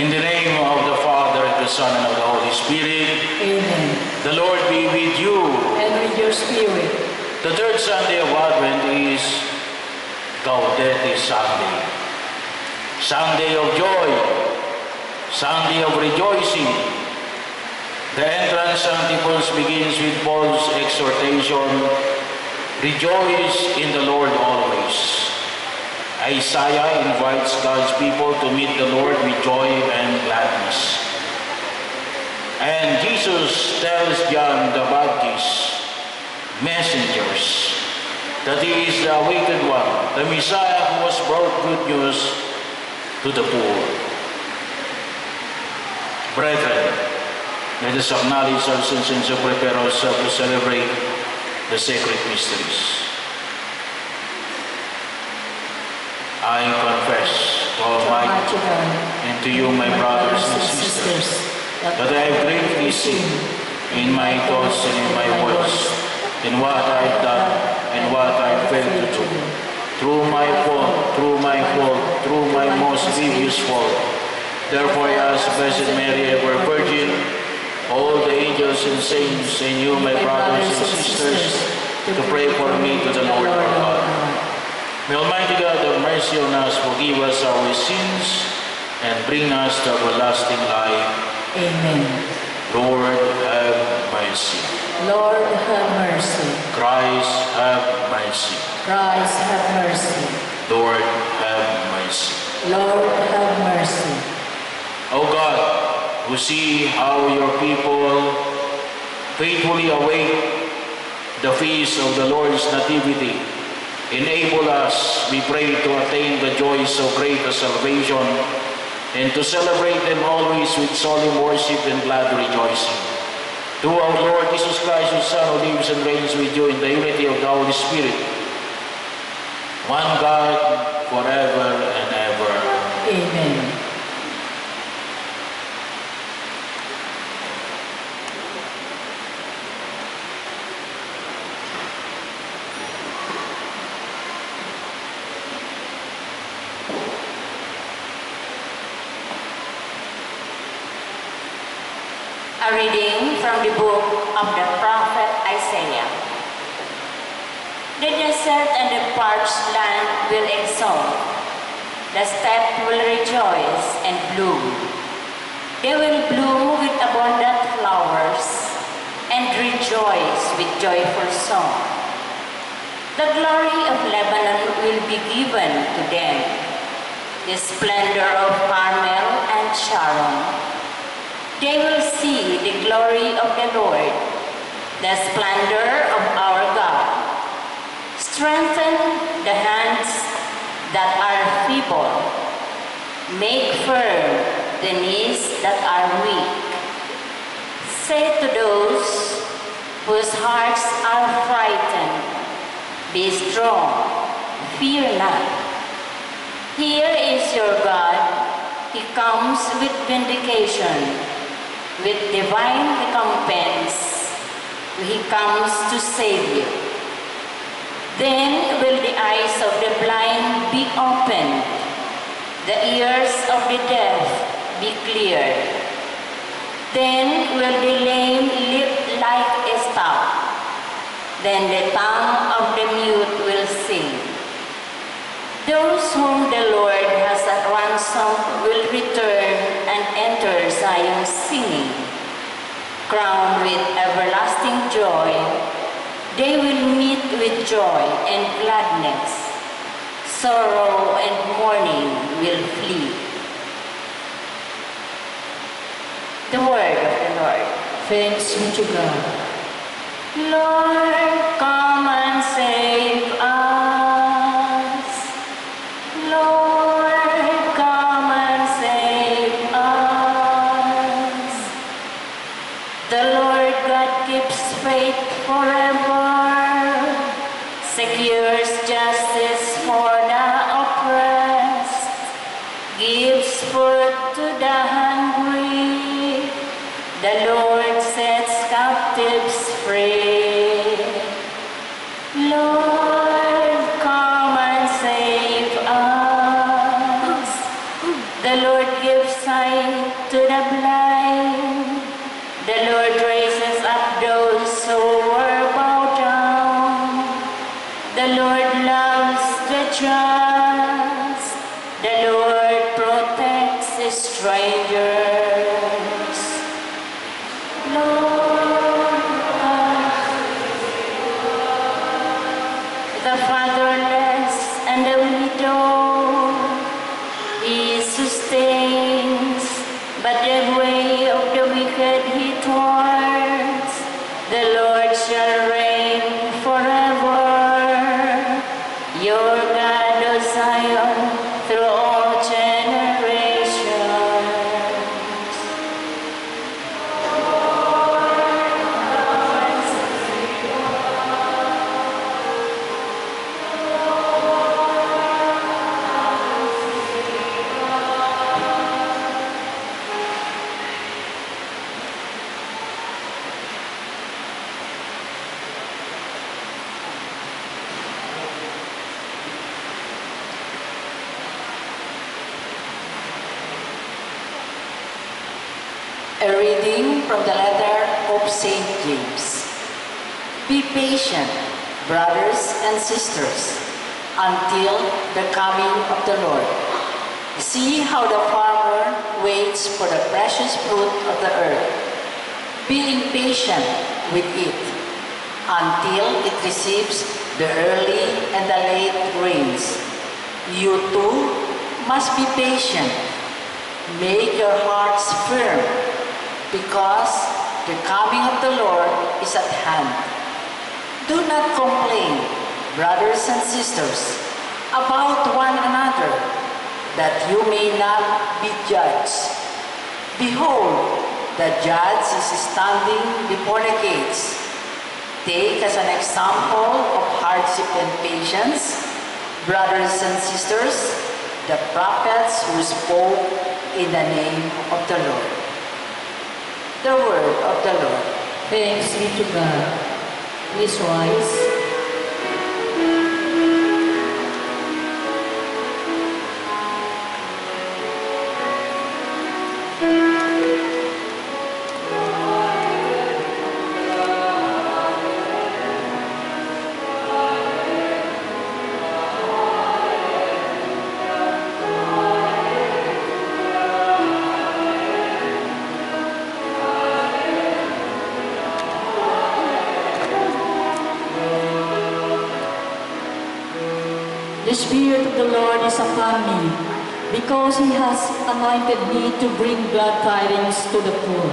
In the name of the Father, the Son, and of the Holy Spirit. Amen. The Lord be with you. And with your spirit. The third Sunday of Advent is Gaudete Sunday. Sunday of joy. Sunday of rejoicing. The entrance antiphons begins with Paul's exhortation, "Rejoice in the Lord always." Isaiah invites God's people to meet the Lord with joy and gladness. And Jesus tells John the Baptist, messengers, that he is the awaited one, the Messiah who has brought good news to the poor. Brethren, let us acknowledge our sins and so prepare ourselves to celebrate the sacred mysteries. I confess to Almighty God and to you, my brothers and sisters, that I have greatly sinned in my thoughts and in my words, in what I have done and what I failed to do. Through my most grievous fault. Therefore I ask Blessed Mary, ever Virgin, all the angels and saints, and you, my brothers and sisters, to pray for me to the Lord our God. May Almighty God have mercy on us, forgive us our sins, and bring us to everlasting life. Amen. Lord, have mercy. Lord, have mercy. Christ, have mercy. Christ, have mercy. Lord, have mercy. Lord, have mercy. O God, who see how your people faithfully await the feast of the Lord's Nativity, enable us, we pray, to attain the joys of greater salvation and to celebrate them always with solemn worship and glad rejoicing. Through our Lord Jesus Christ, whose Son, who lives and reigns with you in the unity of the Holy Spirit, one God, forever and ever. Amen. A reading from the book of the prophet Isaiah. The desert and the parched land will exult. The steppe will rejoice and bloom. They will bloom with abundant flowers and rejoice with joyful song. The glory of Lebanon will be given to them, the splendor of Carmel and Sharon. They will see the glory of the Lord, the splendor of our God. Strengthen the hands that are feeble. Make firm the knees that are weak. Say to those whose hearts are frightened, be strong, fear not. Here is your God. He comes with vindication. With divine recompense, he comes to save you. Then will the eyes of the blind be opened, the ears of the deaf be cleared. Then will the lame leap like a staff, then the tongue of the mute will sing. Those whom the Lord has at ransom will return and enter Zion singing. Crowned with everlasting joy, they will meet with joy and gladness. Sorrow and mourning will flee. The word of the Lord. Thanks be to God. Lord, come and save us. Lord, come and save us. The Lord God keeps faith forever, secures justice for the oppressed, gives food to the hungry. The Lord sets captives free. Lord, come and save us. The Lord gives signs The Lord raises up those who were bowed down. The Lord loves the just. The Lord protects the strangers. Lord, the fatherless and the widow, He sustains, but the way of the wicked He thwarts. The Lord shall reign forever. Your God, O Zion, through all generations. A reading from the letter of St. James. Be patient, brothers and sisters, until the coming of the Lord. See how the farmer waits for the precious fruit of the earth, being patient with it, until it receives the early and the late rains. You too must be patient. Make your hearts firm, because the coming of the Lord is at hand. Do not complain, brothers and sisters, about one another, that you may not be judged. Behold, the judge is standing before the gates. Take as an example of hardship and patience, brothers and sisters, the prophets who spoke in the name of the Lord. The word of the Lord. Thanks be to God. Please rise. The Spirit of the Lord is upon me, because He has anointed me to bring glad tidings to the poor.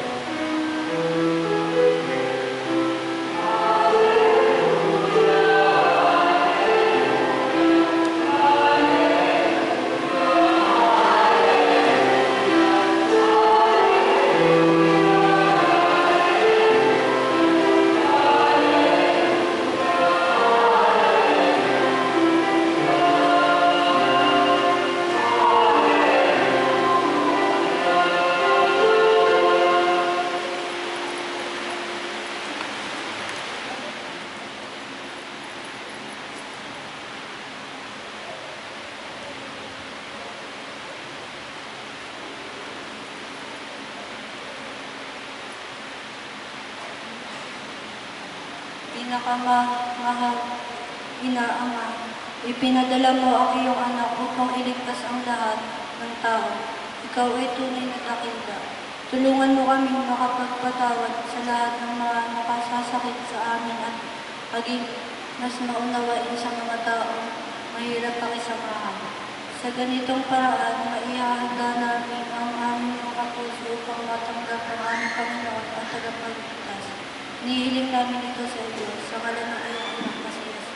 Pinakamahal, Inaama, ipinadala mo ang iyong anak upang iligtas ang lahat ng tao. Ikaw ay tunay na dakila. Tulungan mo kaming makapagpatawad sa lahat ng mga nakasasakit sa amin at maging mas maunawain sa mga taong mahirap pakisamahan. Sa ganitong paraan, maihahanda namin ang aming mga puso upang matanggap ang aming Panginoon at tagapagligtas. Nihiling namin ito sa iyo, sa ngalan ng iyong anak na si Jesus.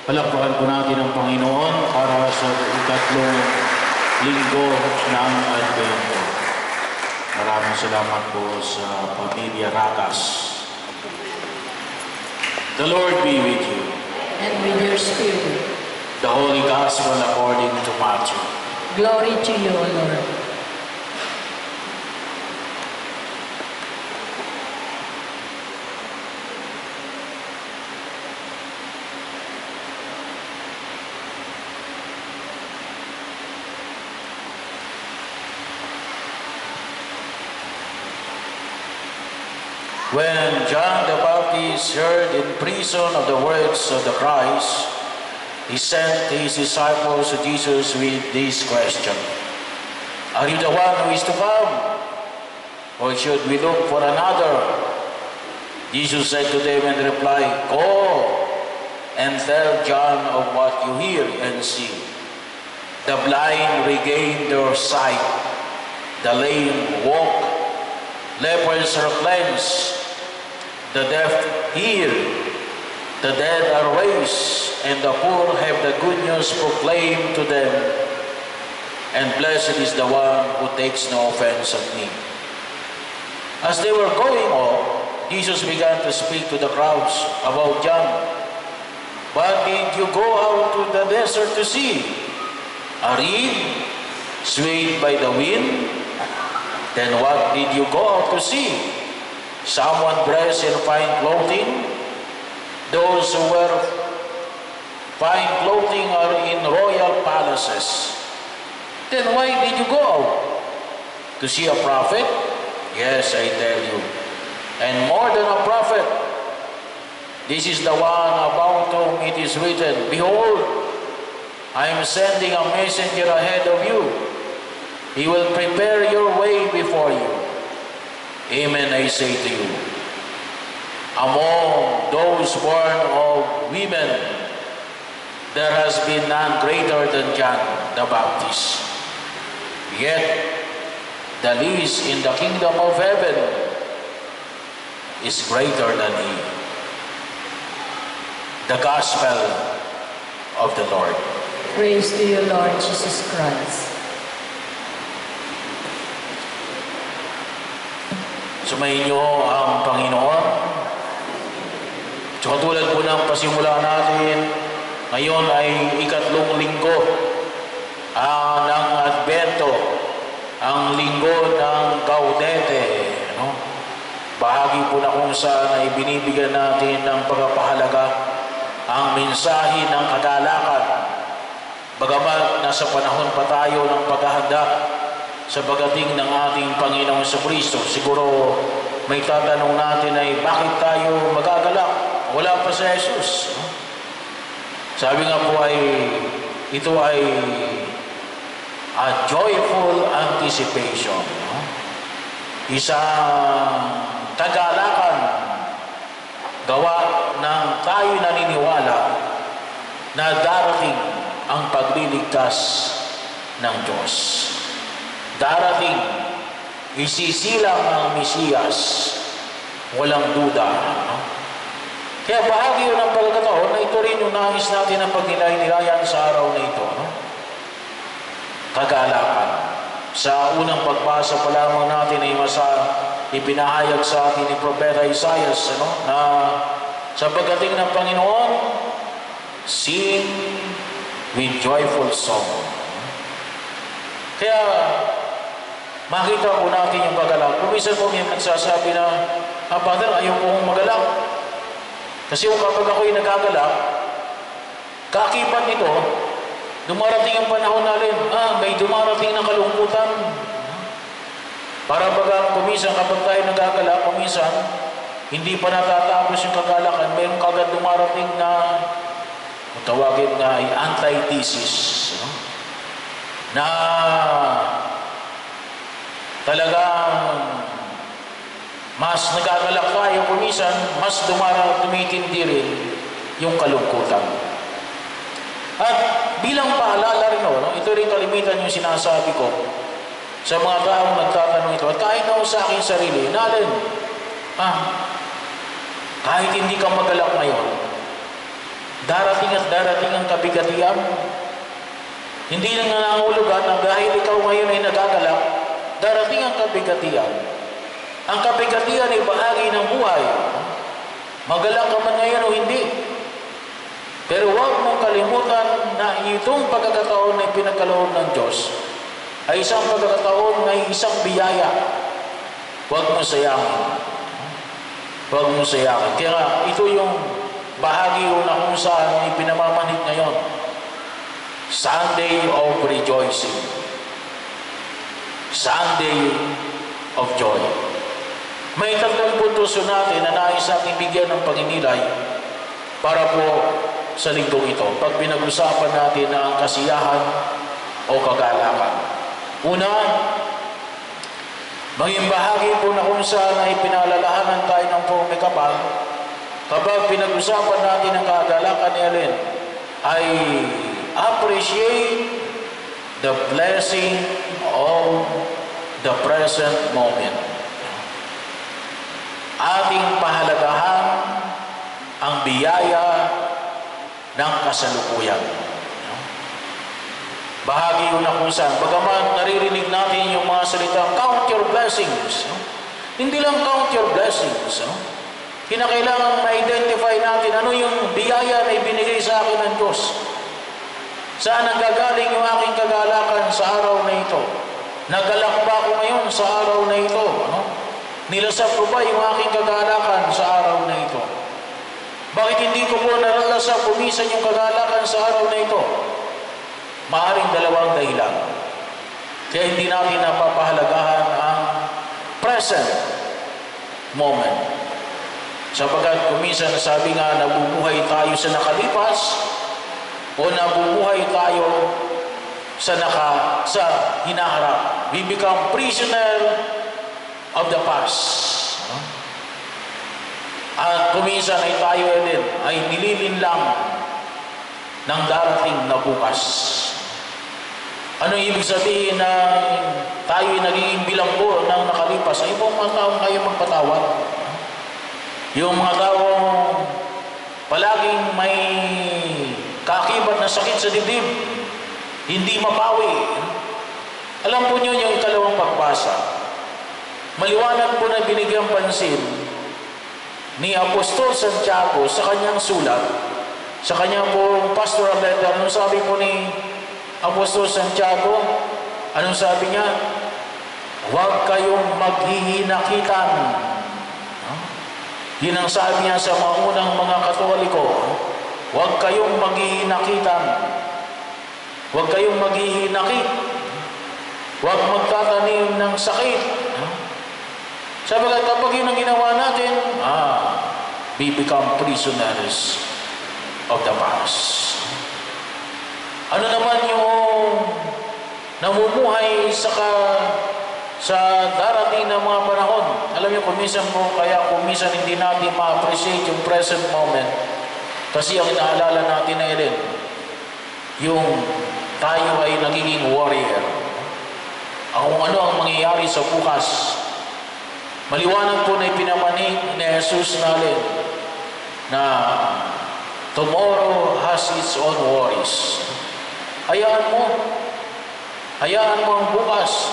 Palakpakan po natin ang Panginoon para sa ikatlong linggo ng Advento. Maraming salamat po sa pamilya Ragas. The Lord be with you. And with your spirit. The Holy Gospel according to Matthew. Glory to you, O Lord. When John the Baptist heard in prison of the words of the Christ, he sent his disciples to Jesus with this question: Are you the one who is to come? Or should we look for another? Jesus said to them in reply, Go and tell John of what you hear and see. The blind regain their sight, the lame walk, lepers are cleansed, the deaf hear, the dead are raised, and the poor have the good news proclaimed to them. And blessed is the one who takes no offense at me. As they were going on, Jesus began to speak to the crowds about John. What did you go out to the desert to see? A reed swayed by the wind? Then what did you go out to see? Someone dressed in fine clothing? Those who wear fine clothing are in royal palaces. Then why did you go out? To see a prophet? Yes, I tell you. And more than a prophet. This is the one about whom it is written, Behold, I am sending a messenger ahead of you. He will prepare your way before you. Amen, I say to you. Among those born of women, there has been none greater than John the Baptist. Yet, the least in the kingdom of heaven is greater than he. The Gospel of the Lord. Praise to you, Lord Jesus Christ. Sumayin niyo ang Panginoon. So, katulad po ng pasimula natin, ngayon ay ikatlong linggo ng Advento, ang linggo ng Gaudete. No? Bahagi po na kung saan ay binibigyan natin ng pagpapahalaga ang mensahe ng kagalakan. Bagamat nasa panahon pa tayo ng paghahanda sa pagdating ng ating Panginoong Jesucristo, siguro may tatanong natin ay bakit tayo magagalak? Wala pa si Jesus. Sabi nga po ay ito ay a joyful anticipation. Isang kagalakan gawa ng tayo naniniwala na darating ang pagliligtas ng Diyos. Darating, isisilang ang Mesiyas, walang duda. Kaya bahagi yun ng pagkakataon na ito rin yung nais natin ang pagnilayan sa araw na ito. Kagalakan. Sa unang pagbasa pa lamang natin ay ipinahayag sa atin ni Propeta Isaias na sa pagdating ng Panginoon, sing with joyful song. Kaya makita po natin yung kagalak. Kumisan po may nagsasabi na, Father, ayaw po kong magalak. Kasi kapag ako'y nagagalak, kaakibat nito, dumarating ang panahon natin, may dumarating na kalungkutan. Para baga kumisan kapag tayo nagagalak, kumisan, hindi pa natatapos yung kagalakan, mayroong kagad dumarating na tawagin nga ay antithesis. Na talagang mas nagagalak tayo kumisan, mas tumitindi rin yung kalungkutan. At bilang paalala rin, ito rin kalimitan yung sinasabi ko sa mga taong nagtatanong ito. At kahit na sa aking sarili, kahit hindi ka magalak ngayon, Darating at darating ang kabigatian. Hindi nang nangangulugan na dahil ikaw ngayon ay nagagalak, darating ang kabigatian. Ang kabigatian ay bahagi ng buhay. Magalak ka man ngayon o hindi. Pero huwag mong kalimutan na itong pagkakataon na pinagkaloob ng Diyos ay isang pagkakataon na isang biyaya. Huwag mong sayangin. Huwag mong sayangin. Kaya ito yung bahagi na kung saan ipinamamanhid ngayon. Sunday of rejoicing. Sunday of joy. May 3 puntos natin na nais natin bigyan ng paninilay para po sa linggong ito. Pag pinag-usapan natin na ang kasiyahan o kagalakan. Una, maging bahagi po na kung saan ay pinalalahanan tayo ng buong may kapal. Kapag pinag-usapan natin ang kagalakan ni Alin, ay appreciate the blessing of the present moment. Ating pahalagahan ang biyaya ng kasalukuyan. Bahagi yun na kung saan. Bagaman naririnig natin yung mga salitang count your blessings. Hindi lang count your blessings. Kinakailangan ma-identify natin ano yung biyaya na ibinigay sa akin ng Diyos. Saan nanggagaling yung aking kagalakan sa araw na ito? Nagalak ba ako ngayon sa araw na ito? Nilasap ko ba yung aking kagalakan sa araw na ito? Bakit hindi ko po naralasap pumisan yung kagalakan sa araw na ito? Maaring 2 dahilan. Kaya hindi natin napapahalagahan ang present moment. Sapagkat kuminsan sabi nga, nabubuhay tayo sa nakalipas o nabubuhay tayo sa hinaharap. We become prisoner of the past. At kuminsan ay tayo din ay nililinlang ng darating na bukas. Ano ibig sabihin na tayo ay nagiging bilanggo ng nakalipas? Ay ibang mga taong kayo magpatawad. Yung mga taong palaging may kaakibat na sakit sa dibdib, hindi mapawi. Alam po niyo yung ikalawang pagbasa. Maliwanag po na binigyang pansin ni Apostol Santiago sa kanyang sulat, sa kanyang pong pastoral letter. Anong sabi po ni Apostol Santiago? Anong sabi niya? Huwag kayong maghihinakitan. Yun ang sabi niya sa mga unang mga Katoliko. Huwag kayong maghihinakitan. Huwag kayong maghihinakit. Huwag magtatanim ng sakit. Sabagat kapag yun ang ginawa natin, we become prisoners of the past. Ano naman yung namumuhay sa darating na mga panahon? Alam niyo, kuminsan hindi natin ma-appreciate yung present moment kasi ang inaalala natin na rin yung tayo ay nagiging warrior. Kung ano ang mangyayari sa bukas. Maliwanag po na ipinamanig ni Jesus natin na tomorrow has its own worries. Hayaan mo ang bukas.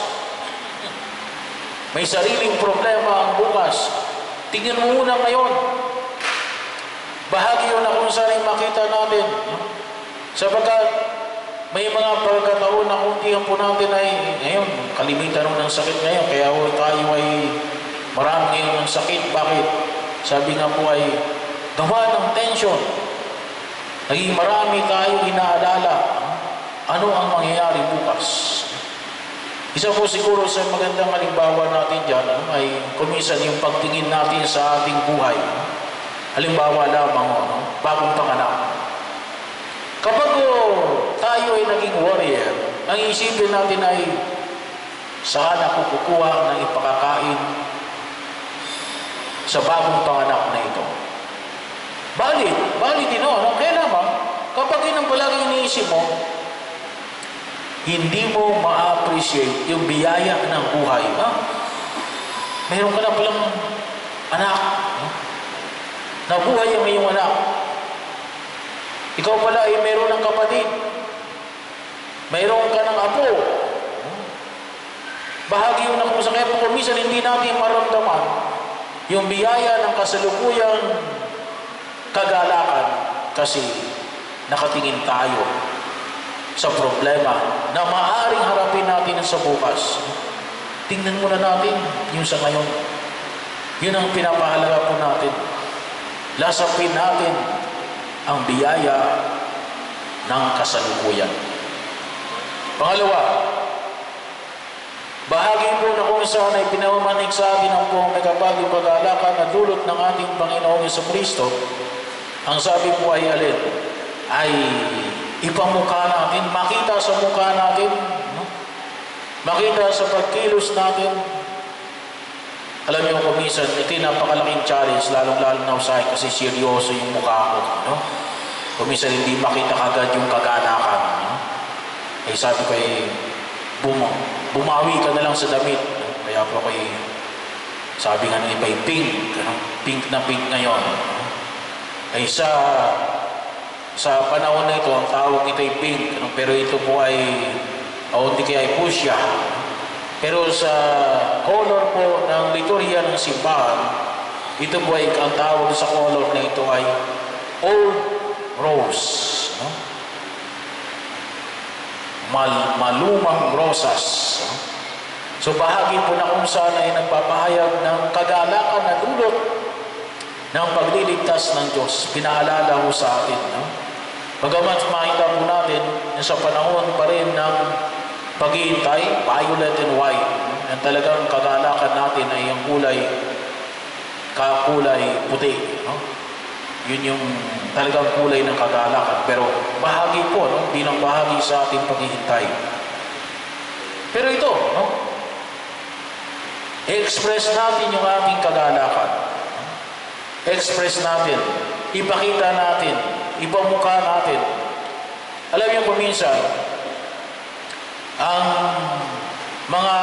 May sariling problema ang bukas. Tingnan mo muna ngayon. Bahagi yun na kung saan makita natin. Sapagkat may mga pagkataon na kung tiyan po natin ay ngayon, kalimitan ng sakit ngayon. Kaya tayo ay marami ngayon ng sakit. Bakit? Sabi nga po ay gawa ng tension. Naging marami tayo inaalala. Ano ang mangyayari bukas? Isa po siguro sa magandang halimbawa natin dyan ay kuminsan yung pagtingin natin sa ating buhay. Halimbawa lamang, bagong panganak. Kapag tayo ay naging warrior, ang isipin natin ay saan ako kukuha ng ipakakain sa bagong panganak na ito. Valid din, no? Kaya naman, kapag yun ang palaging iniisip mo, hindi mo ma-appreciate yung biyaya ng buhay. Meron ka na palang anak. Nabuhay ang iyong anak. Ikaw pala ay mayroon ng kapatid. Mayroon ka ng apo. Bahagi yun ng kung sa kaya po minsan hindi natin maramdaman yung biyaya ng kasalukuyang kagalakan kasi nakatingin tayo sa problema na maaaring harapin natin sa bukas. Tingnan muna natin yung sa ngayon. Yun ang pinapahalaga po natin. Lasapin natin ang biyaya ng kasalukuyan. Pangalawa, bahagi po na kung saan ay pinamamanig sa atin ang buong megapaging pag-aalakan na dulot ng ating Panginoong Jesucristo. Ang sabi po ay alin? Ay ipamukha natin, makita sa mukha natin, no? Makita sa pagkilos natin. Alam niyo kung minsan, ito'y napakalaking challenge, lalong-lalo na usahin kasi seryoso yung mukha ko. No? Kung minsan hindi makita kagad yung kaganakan. No? Eh sabi ko bumawi ka na lang sa damit. No? Kaya po sabi nga ng iba pink. No? Pink na pink ngayon. No? Ay sa panahon na ito, ang tawag ito ay pink. No? Pero ito po ay, hindi kaya ay fuchsia. Pero sa color po ng liturhiya ng simbahan, ito po ay ang tawag sa color na ito ay old rose. No? Malumang rosas. No? So bahagi po na kung saan ay nagpapahayag ng kagalakan na dulot ng pagliligtas ng Diyos. Pinaalala ho sa atin. No? Bagamat makita po natin na sa panahon pa rin ng paghihintay, violet and white. Ang talagang kagalakan natin ay yung kulay puti. No? Yun yung talagang kulay ng kagalakan. Pero bahagi po, no? Bilang bahagi sa ating paghihintay. Pero ito, no? I-express natin yung ating kagalakan. Express natin. Ipakita natin. Ipamukha natin. Alam niyo po minsan, ang mga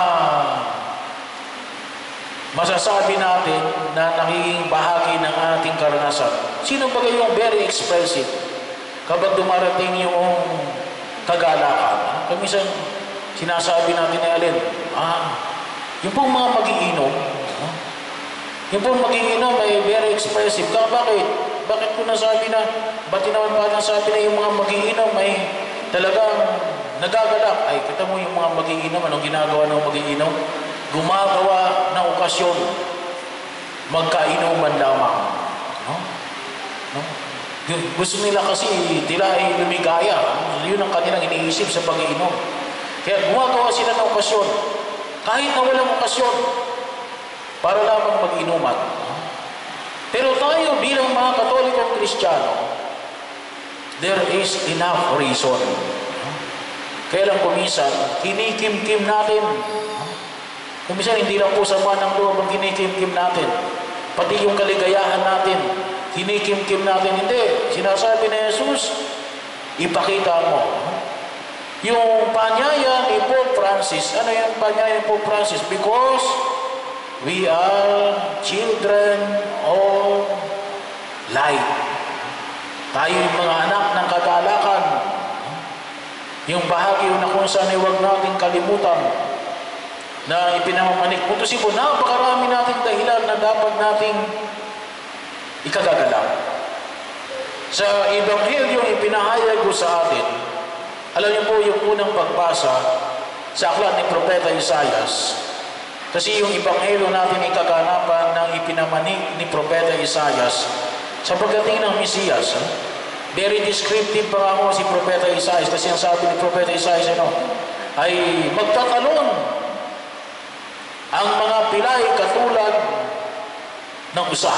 masasabi natin na nagiging bahagi ng ating karanasan. Sino ba yung very expressive kapag dumarating yung kagalakan? Kung minsan sinasabi natin na alin, yung pong mga magiinom, yung pong magiinom ay very expressive. Bakit ko nasabi na, ba't naman pa nasabi na yung mga magiinom ay talagang nagagalak? Ay, kita mo yung mga magiinom, anong ginagawa ng magiinom? Gumagawa ng okasyon, magkainuman lamang. No? No? Gusto nila kasi tila ay lumigaya. Yun ang kanilang iniisip sa pag-iinom. Kaya gumagawa sila ng okasyon, kahit na walang okasyon, para lamang mag-inuman. Pero tayo bilang mga Katolikong Kristiyano, there is enough reason. Kaya lang kuminsan, kinikimkim natin. Kuminsan, hindi lang po sama ng loob ang kinikimkim natin. Pati yung kaligayahan natin, kinikimkim natin. Hindi. Sinasabi ni Jesus, ipakita mo. Yung panyaya ni Pope Francis, ano yung panyaya ni Pope Francis? Because we are children of light. Tayo yung mga anak ng kagalakan. Yung bahagi na kung saan ay huwag nating kalimutan na ipinamamanik. Putusin po, napakarami nating dahilan na dapat nating ikagagalaw. Sa Ebanghelyo ipinahayag ko sa atin, alam niyo po yung unang pagbasa sa aklat ni Propeta Isaias, kasi yung Ebanghelyo natin ikaganapan ng ipinamanik ni Propeta Isaias sa pagdating ng Mesiyas. Very descriptive pa ako si Propeta Isaias kasi ang sabi ni Propeta Isaias ay magtatalon ang mga pilay katulad ng usa.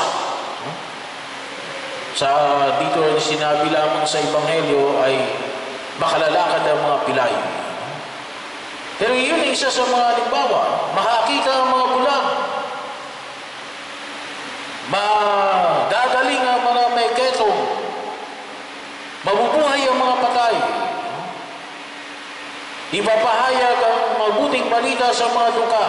Sa dito sinabi lamang sa Ebanghelyo ay makalalakad ang mga pilay. Pero yun ay isa sa mga halimbawa. Makakita ang mga bulag. Magagaling ang mga may ketong. Mabubuhay ang mga patay. Ipapahayag ang mabuting balita sa mga duka.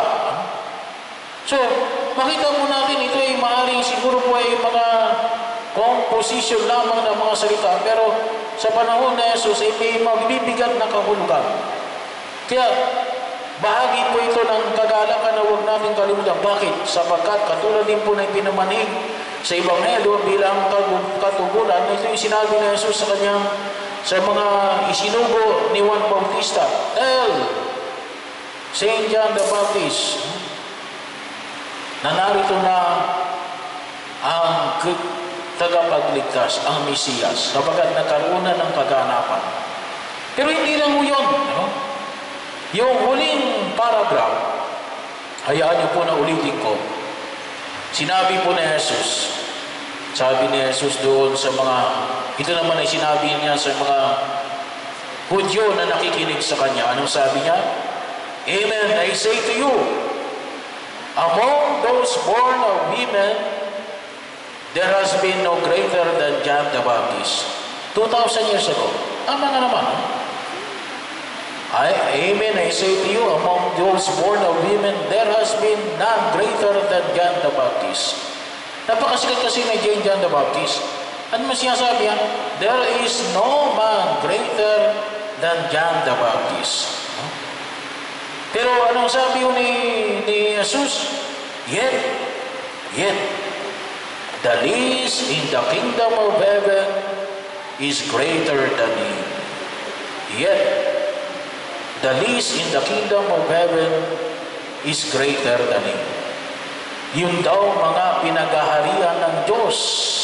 So, makita mo natin ito ay maaaring siguro po ay mga posisyon lamang ng mga salita, pero sa panahon na Jesus ay may magbibigat na kahulugan. Kaya bahagi po ito ng kagalakan na huwag natin kalimutan. Bakit? Sapagkat katulad din po na ipinamanig sa Ebanghelyo bilang katugunan, ito yung sinabi ni Jesus sa kanyang, sa mga isinugo ni Juan Bautista. Tell Saint John the Baptist na narito na ang tagapagligtas, ang Mesiyas, kapagkat nagkaroon na ng kaganapan. Pero hindi lang mo yun. Ano? Yung huling paragraph, hayaan niyo po na ulitin ko. Sinabi po ni Jesus, sabi ni Jesus doon sa mga, ito naman ay sinabi niya sa mga Hudyo na nakikinig sa kanya. Anong sabi niya? Amen, I say to you, among those born of women, there has been no greater than John the Baptist. 2,000 years ago. Tama na naman. Amen, I say to you, among those born of women, there has been none greater than John the Baptist. Napakasikat kasi ni John the Baptist. Ano man sinasabi yan? There is no man greater than John the Baptist. Pero anong sabi yun ni Jesus? Yet, the least in the kingdom of heaven is greater than him. Yet, the least in the kingdom of heaven is greater than him. Yun daw mga pinagaharian ng Diyos.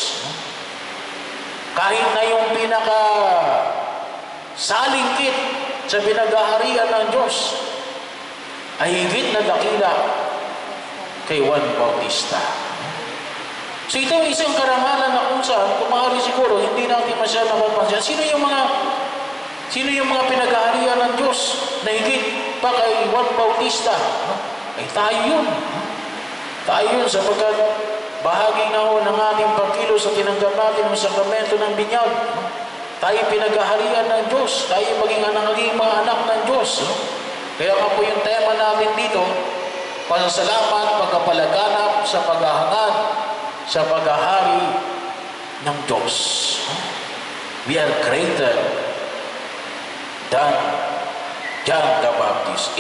Kahit na yung pinaka salingkit sa pinagaharian ng Diyos ay higit na dakila kay Juan Bautista. So ito isang karangalan na kung saan, kung maaari siguro, hindi natin masyadong napapansin. Sino yung mga pinag-aarian ng Diyos na higit pa kay Juan Bautista? Ay tayo yun. Tayo yun sapagkat bahagi na ho ng ating pagkilos sa tinanggap natin ng sakramento ng binyag. Tayo pinag-aarian ng Diyos. Tayo maging mga anak ng Diyos. Kaya nga po yung tema natin dito, pasasalamat, pagkapalaganap sa paghahangad sa paghahari ng Diyos. We are greater than John the Baptist.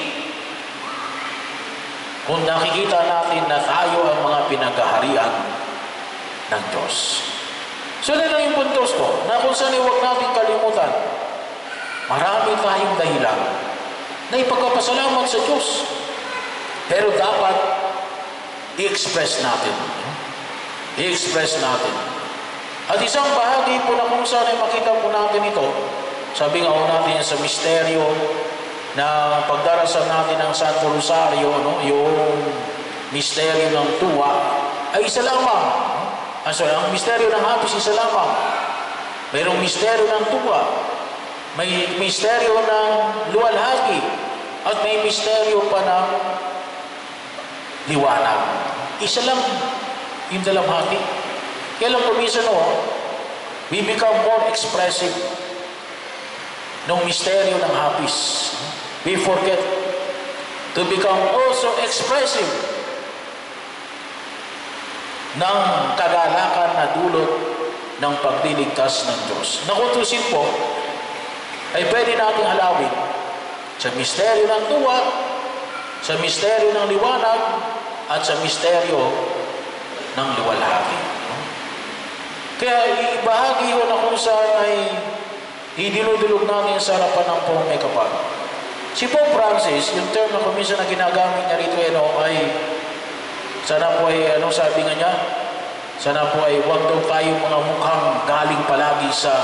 Kung nakikita natin na tayo ang mga pinagaharian ng Diyos. So, na lang yung puntos ko, na kung saan huwag natin kalimutan, marami tayong dahilan na ipagpapasalamat sa Diyos. Pero dapat i-express natin. I-express natin. At isang bahagi po na kung saan ay makita po natin ito, sabi nga po natin sa misteryo na pagdarasal natin ng Santo Rosario, yung misteryo ng tuwa, ay isa lamang. Ang misteryo ng hapis, isa lamang. Mayroong misteryo ng tuwa, may misteryo ng luwalhati, at may misteryo pa ng liwanag. Isa lang yung dalamhati. Kaya lang kumisan we become more expressive ng misteryo ng hapis. We forget to become also expressive ng kagalakan na dulot ng pagliligtas ng Diyos. Nakutusin po, ay pwede nating halawin sa misteryo ng tuwa, sa misteryo ng liwanag, at sa misteryo ng luwalhati. Kaya ibahagi ko na kung saan ay idinudulog natin sa harapan ng Poong May Kapal. Si Pope Francis, yung term na kuminsan na ginagamit niya rito ay sana po ay, sabi nga niya? Sana po ay huwag daw tayong mga mukhang galing palagi sa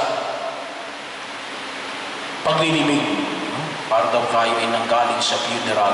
paglilibing. Para daw tayo ay nanggaling sa funeral.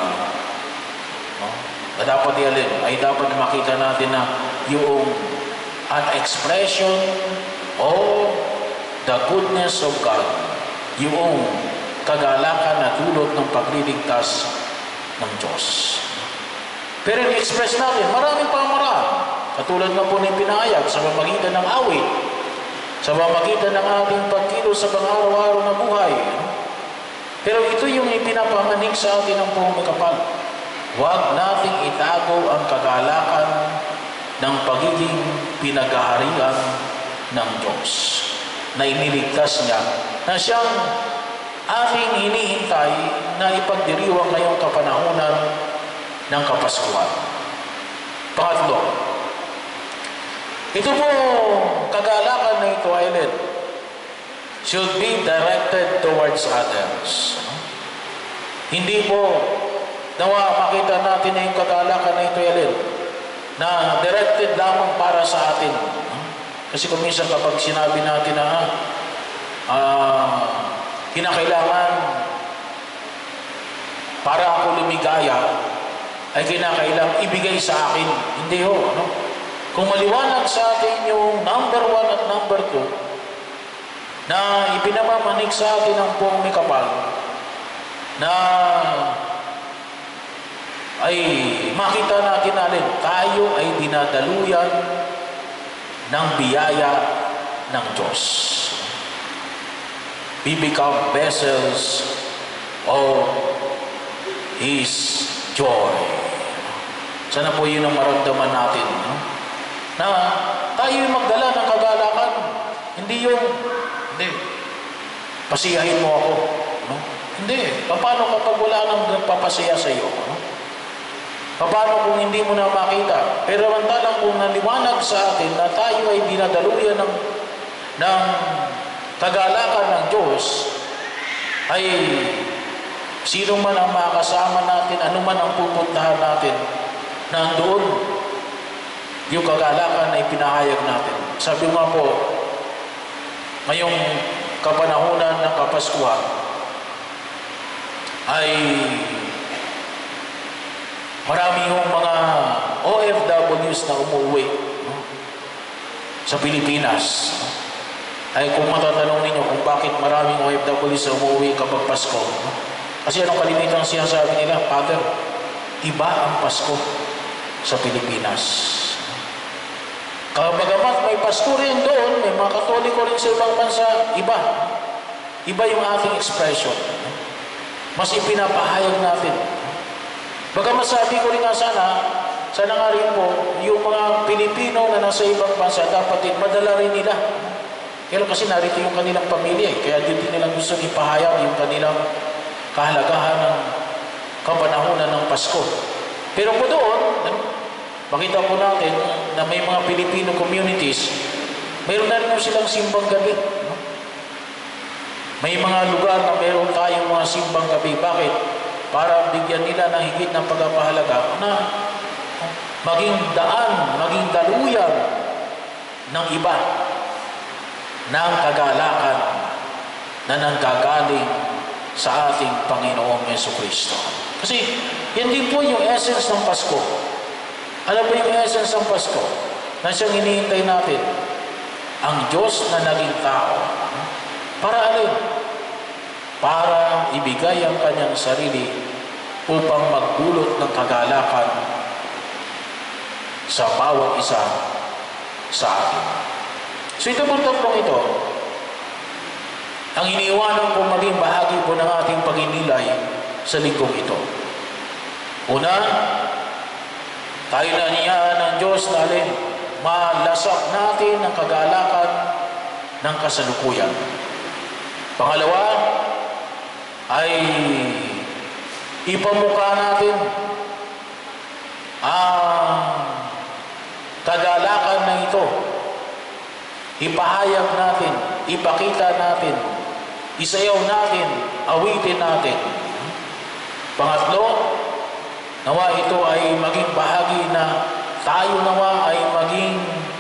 Na dapat ay dapat makita natin na yung an expression of the goodness of God, yung kagalakan na dulot ng pagliligtas ng Diyos. Pero i-express natin, maraming pamaraan. Katulad nga po ng pinahayag sa pamamagitan ng awit, sa pamamagitan ng ating pagkilos sa pang-araw-araw na buhay. Pero ito yung ipinapamanig sa atin ng Poong May Kapal. Huwag nating itago ang kagalakan ng pagiging pinagaharian ng Diyos na iniligtas niya, na siyang ating hinihintay na ipagdiriwang ngayong kapanahunan ng Kapaskuhan. Pangatlo, ito po kagalakan na ito, Aileen, should be directed towards others. Hindi po nawa makita natin na yung kagalakan na ito, Aileen, na directed lamang para sa atin. Kasi kung minsan kapag sinabi natin na kinakailangan para ako lumigaya, ay kinakailangan ibigay sa akin. Hindi ho, no? Kung maliwanag sa atin yung number 1 at number 2 na ipinamamanik sa atin ng buong may kapal, na ay makita natin alin, tayo ay dinadaluyan ng biyaya ng Diyos. We become vessels of His joy. Sana po yun ang maramdaman natin, no? Na tayo yung magdala ng kagalakan. Hindi yung, hindi, pasiyahin mo ako, no? Hindi. Paano kapag wala nang nagpapasaya sa iyo, no? Paano kung hindi mo na makita? Pero mantalang kung naliwanag sa atin na tayo ay dinadaluyan ng kagalakan ng Diyos, ay sino man ang makasama natin, ano man ang pupuntahan natin, na doon yung kagalakan na ipinahayag natin. Sabi nga po, ngayong kapanahunan ng Kapaskuhan ay marami yung mga OFWs na umuwi, no, sa Pilipinas. Ay kung matatanong ninyo kung bakit maraming OFWs na umuwi kapag Pasko, no? Kasi anong kalimitan sinasabi nila? Father, iba ang Pasko sa Pilipinas. Bagamat may Pasko rin doon, may mga Katoliko rin sa ibang bansa, iba. Iba yung ating expression. Mas ipinapahayag natin. Bagamat sabi ko rin nga sana nga rin po, yung mga Pilipino na nasa ibang bansa, dapat din madala rin nila. Pero kasi narito yung kanilang pamilya, kaya din nilang gusto ipahayag yung kanilang kahalagahan ng kapanahunan ng Pasko. Pero po doon, makita po natin na may mga Filipino communities, mayroon na rin po silang simbang gabi. May mga lugar na mayroon tayong mga simbang gabi. Bakit? Para bigyan nila ng higit ng pagpapahalaga na maging daan, maging daluyan ng iba ng kagalakan na nanggagaling sa ating Panginoong Jesucristo. Kasi yan din po yung essence ng Pasko. Alam mo yung essence ng Pasko na siyang hinihintay natin? Ang Diyos na naging tao. Para alin? Para ibigay ang kanyang sarili upang magdulot ng kagalakan sa bawat isa sa atin. So ito pong tatlong ito, ang iniiwanan kong maging bahagi po ng ating pagninilay sa linggong ito. Una, tayo na niya ng Diyos na alin, malasak natin ang kagalakan ng kasalukuyan. Pangalawa, ay ipamukha natin ang kagalakan na ito. Ipahayag natin, ipakita natin, isayaw natin, awitin natin. Pangatlo, nawa ito ay maging bahagi na tayo nawa ay maging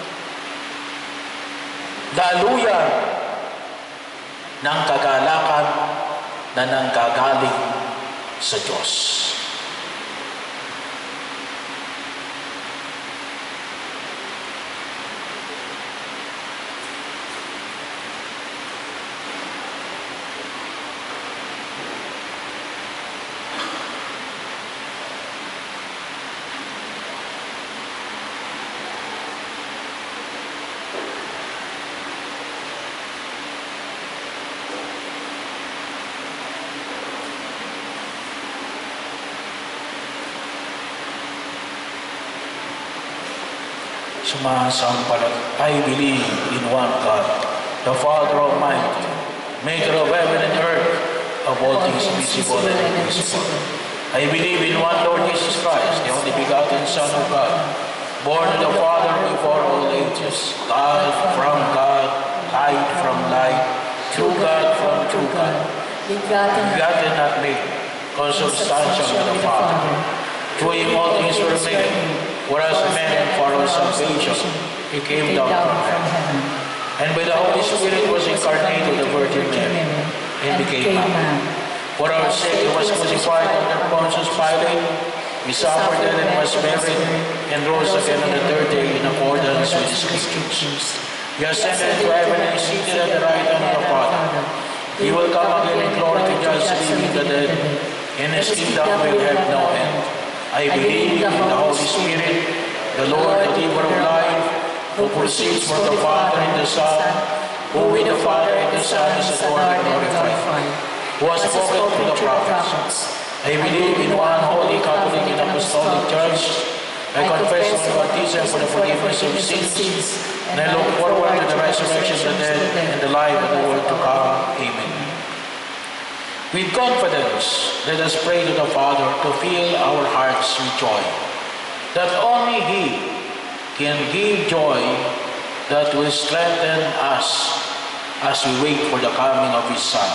daluyan ng kagalakan na nanggagaling sa Diyos. I believe in one God, the Father Almighty, maker of heaven and earth, of all things visible and invisible. I believe in one Lord Jesus Christ, the only begotten Son of God, born of the Father before all ages, God from God, light from light, true God from true God, begotten not made, consubstantial with the Father. Through him all things were made, whereas man and for our salvation, he came down from heaven. And by the Holy Spirit was incarnate of the Virgin Mary, and became man. For our sake he was crucified under Pontius Pilate. He suffered death and was buried, and rose again on the third day in accordance with the Scriptures. He ascended into heaven and is seated at the right hand of the Father. He will come again in glory to judge the living and the dead, and his kingdom will have no end. I believe in the Holy Spirit, the Lord, the giver of life, who proceeds from the Father and the Son, who with the Father and the Son is adored and glorified, who has spoken through the prophets. I believe in one holy Catholic and Apostolic Church. I confess my baptism for the forgiveness of sins, and I look forward to the resurrection of the dead and the life of the world to come. Amen. With confidence, let us pray to the Father to fill our hearts with joy, that only He can give joy that will strengthen us as we wait for the coming of His Son.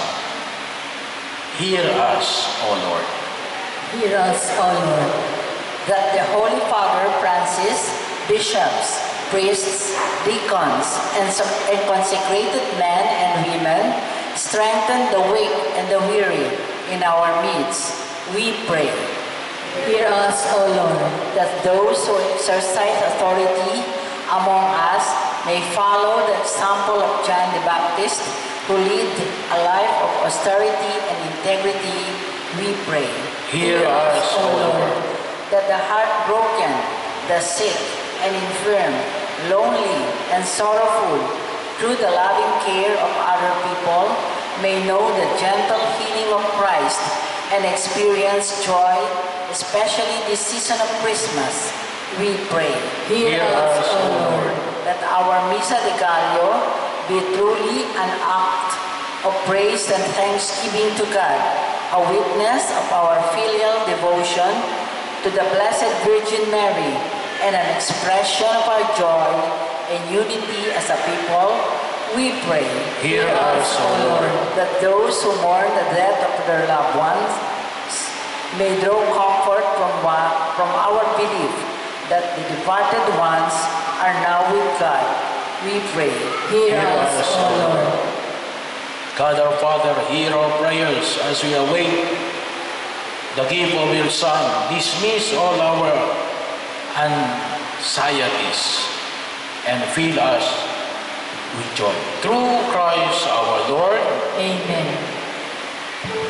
Hear us, O Lord. Hear us, O Lord, that the Holy Father Francis, bishops, priests, deacons, and consecrated men and women strengthen the weak and the weary in our midst, we pray. Hear us, O Lord, that those who exercise authority among us may follow the example of John the Baptist, who lived a life of austerity and integrity, we pray. Hear us, O Lord. That the heartbroken, the sick and infirm, lonely and sorrowful, through the loving care of other people, may know the gentle healing of Christ and experience joy, especially this season of Christmas, we pray. Hear us, O Lord. That our Misa de Gallo be truly an act of praise and thanksgiving to God, a witness of our filial devotion to the Blessed Virgin Mary, and an expression of our joy and unity as a people, we pray. Hear us, O Lord. That those who mourn the death of their loved ones may draw comfort from our belief that the departed ones are now with God, we pray. Hear us, O Lord. God our Father, hear our prayers as we await the gift of your Son. Dismiss all our anxieties and fill us with joy. Through Christ our Lord. Amen.